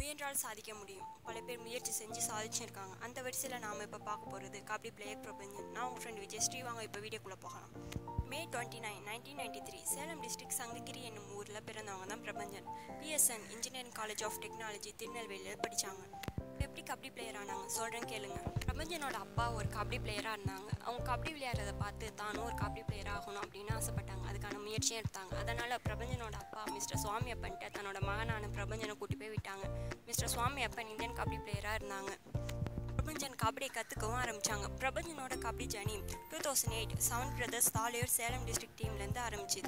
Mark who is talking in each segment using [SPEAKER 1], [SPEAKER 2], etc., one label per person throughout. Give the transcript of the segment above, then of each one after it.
[SPEAKER 1] முயன்றால் சாதிக்க முடியும். பல பேர் முயற்சி செஞ்சு சாதிச்சிருக்காங்க. அந்த வரிசையில் நாம் இப்போ பார்க்க போகிறது கபடி பிளேயர் பிரபஞ்சன். நான் உங்கள் ஃப்ரெண்ட் விஜய் ஸ்ரீ. வாங்க இப்போ வீடியோக்குள்ளே போகலாம். May 29, 1993 சேலம் டிஸ்ட்ரிக்ட் சங்ககிரி என்னும் ஊரில் பிறந்தவங்க தான் Prapanjan. PSN engineering college of technology திருநெல்வேலியில் படித்தாங்க. எப்படி கபடி பிளேயர் ஆனாங்க சொல்கிறேன் கேளுங்க. பிரபஞ்சனோட அப்பா ஒரு கபடி பிளேயராக இருந்தாங்க. அவங்க கபடி விளையாடுறதை பார்த்து தானும் ஒரு கபடி பிளேயர் ஆகணும் அப்படின்னு ஆசைப்பட்டாங்க. அதுக்கான முயற்சியும் எடுத்தாங்க. அதனால் பிரபஞ்சனோட அப்பா மிஸ்டர் சுவாமி அப்பன்ட்ட தன்னோட மகனான பிரபஞ்சனை கூட்டி போய் விட்டாங்க. மிஸ்டர் சுவாமி அப்பன் இந்தியன் கபடி பிளேயராக இருந்தாங்க. பிரபஞ்சன் கபடியை கற்றுக்கவும் ஆரம்பித்தாங்க. பிரபஞ்சனோட kabaddi journey 2008 seven brothers Thaliyur Salem district டீம்லேருந்து ஆரம்பிச்சிது.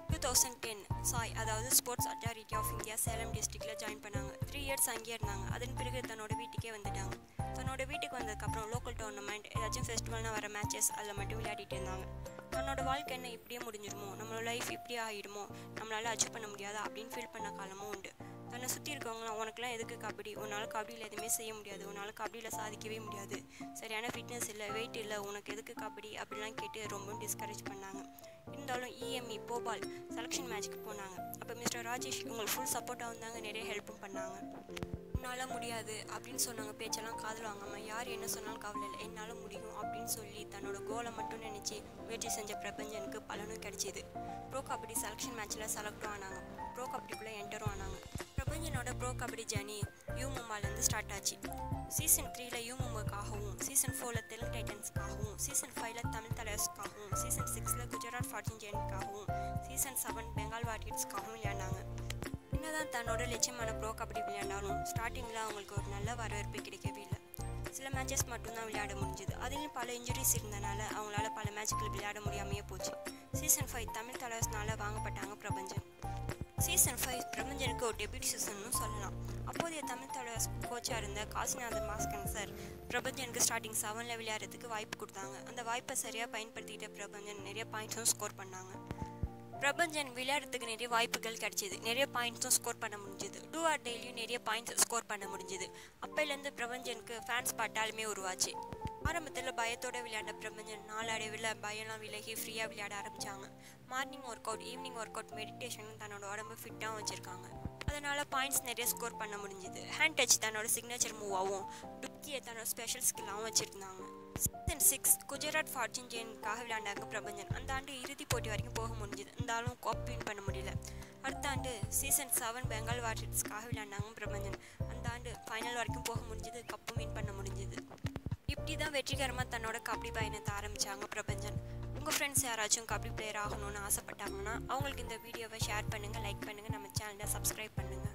[SPEAKER 1] 2010 சாய் அதாவது sports authority of India Salem டிஸ்ட்ரிக்டில் ஜாயின் பண்ணாங்க. 3 இயர்ஸ் அங்கேயே இருந்தாங்க. அதன் பிறகு தன்னோட வீட்டுக்கே வந்துட்டாங்க. தன்னோட வீட்டுக்கு வந்ததுக்கப்புறம் லோக்கல் டோர்னமெண்ட் ஏதாச்சும் ஃபெஸ்டிவல்னா வர மேட்சஸ் அதில் மட்டும் விளையாடிட்டு இருந்தாங்க. தன்னோட வாழ்க்கை என்ன இப்படியே முடிஞ்சிடுமோ, நம்மளோட லைஃப் இப்படியே ஆகிடுமோ, நம்மளால் அச்சீவ் பண்ண முடியாதா அப்படின்னு ஃபீல் பண்ண காலமும் உண்டு. தன்னை சுற்றி இருக்கவங்களாம் உனக்குலாம் எதுக்கு கபடி, உன்னால் கபடியில் எதுவுமே செய்ய முடியாது, உன்னால் கபடியில் சாதிக்கவே முடியாது, சரியான ஃபிட்னஸ் இல்லை, வெயிட் இல்லை, உனக்கு எதுக்கு கபடி அப்படிலாம் கேட்டு ரொம்ப டிஸ்கரேஜ் பண்ணாங்க. இருந்தாலும் EME போபால் செலெக்ஷன் மேட்ச்க்கு போனாங்க. அப்போ மிஸ்டர் ராஜேஷ் உங்களுக்கு ஃபுல் சப்போர்ட்டாக வந்தாங்க, நிறைய ஹெல்ப்பும் பண்ணாங்க. என்னால் முடியாது அப்படின்னு சொன்னாங்க. பேச்செல்லாம் காதில் வாங்காமல் யார் என்ன சொன்னாலும் கவலை இல்லை, என்னால் முடியும் அப்படின்னு சொல்லி தன்னோட கோலை மட்டும் நினச்சி முயற்சி செஞ்ச பிரபஞ்சனுக்கு பலனும் கிடைச்சிது. ப்ரோ கபடி செலெக்ஷன் மேட்ச்சில் செலக்டும் ஆனாங்க. ப்ரோ கபடிக்குள்ளே என்டரும் ஆனாங்க. பிரபஞ்சனோட ப்ரோ கபடி ஜர்னி யூ மும்பாலேருந்து ஸ்டார்ட் ஆச்சு. சீசன் 3ல் யூ மும்பைக்காகவும், சீசன் 4ல் தெலுங்கு டைட்டன்ஸ்க்காகவும், சீசன் 5ல் தமிழ் தலைவர்ஸ்க்காகவும், சீசன் 6ல் குஜராத் ஃபார்ச்சூன் ஜெயின்ஸ்க்காகவும், சீசன் 7 பெங்கால் வாரியர்ஸ்க்காகவும் விளையாடினாங்க. என்னதான் தன்னோட லட்சியமான ப்ரோ கபடி விளையாண்டாலும் ஸ்டார்டிங்கில் அவங்களுக்கு ஒரு நல்ல வரவேற்பு கிடைக்கவே இல்லை. சில மேட்சஸ் மட்டும்தான் விளையாட முடிஞ்சுது. அதிலும் பல இன்ஜுரிஸ் இருந்தனால அவங்களால பல மேட்சுகள் விளையாட முடியாமையே போச்சு. சீசன் 5 தமிழ் தலைவர்ஸ்னால வாங்கப்பட்டாங்க பிரபஞ்சன். சீசன் 5 பிரபஞ்சனுக்கு ஒரு டெபியூட் சீசன்னு சொல்லலாம். அப்போதைய தமிழ் தலைவர்ஸ் கோச்சாக இருந்த காசிநாதன் மாஸ்கன் சார் பிரபஞ்சனுக்கு ஸ்டார்டிங் 7ல் விளையாடுறதுக்கு வாய்ப்பு கொடுத்தாங்க. அந்த வாய்ப்பை சரியாக பயன்படுத்திக்கிட்ட பிரபஞ்சன் நிறைய பாயிண்ட்ஸும் ஸ்கோர் பண்ணாங்க. பிரபஞ்சன் விளையாடுறதுக்கு நிறைய வாய்ப்புகள் கிடைச்சிது, நிறைய பாயிண்ட்ஸும் ஸ்கோர் பண்ண முடிஞ்சுது. டூ ஆர் டெய்லியும் நிறைய பாயிண்ட்ஸ் ஸ்கோர் பண்ண முடிஞ்சுது. அப்போலேருந்து பிரபஞ்சனுக்கு ஃபேன்ஸ் பட்டாலுமே உருவாச்சு. ஆரம்பத்தில் பயத்தோடு விளையாட பிரபஞ்சன் நாளடைவில் பயம்லாம் விலகி ஃப்ரீயாக விளையாட ஆரம்பித்தாங்க. Morning work out, evening work out, meditation தன்னோட உடம்பு ஃபிட்டாகவும் வச்சுருக்காங்க. அதனால் பாயிண்ட்ஸ் நிறைய ஸ்கோர் பண்ண முடிஞ்சுது. ஹேண்ட் டச் தன்னோட சிக்னேச்சர் மூவாகவும், டுக்கியை தன்னோட ஸ்பெஷல் ஸ்கில்லாகவும் வச்சுருந்தாங்க. சீசன் 6 குஜராத் ஃபார்ச்சூன் ஜெயின்ஸ்க்காக விளையாண்டாங்க பிரபஞ்சன். அந்த ஆண்டு இறுதிப் போட்டி வரைக்கும் போக முடிஞ்சுது. இருந்தாலும் கப் வின் பண்ண முடியல. அடுத்த ஆண்டு சீசன் 7 பெங்கால் வாரியர்ஸ்க்காக விளையாண்டாங்க பிரபஞ்சன். அந்த ஆண்டு ஃபைனல் வரைக்கும் போக முடிஞ்சுது, கப்பும் வின் பண்ண முடிஞ்சுது. இப்படி தான் வெற்றிகரமாக தன்னோட கபடி பயணத்தை ஆரம்பித்தாங்க பிரபஞ்சன். உங்கள் ஃப்ரெண்ட்ஸ் யாராச்சும் கபடி பிளேயர் ஆகணும்னு ஆசைப்பட்டாங்கன்னா அவங்களுக்கு இந்த வீடியோவை ஷேர் பண்ணுங்கள், லைக் பண்ணுங்கள், நம்ம சேனலை சப்ஸ்கிரைப் பண்ணுங்கள்.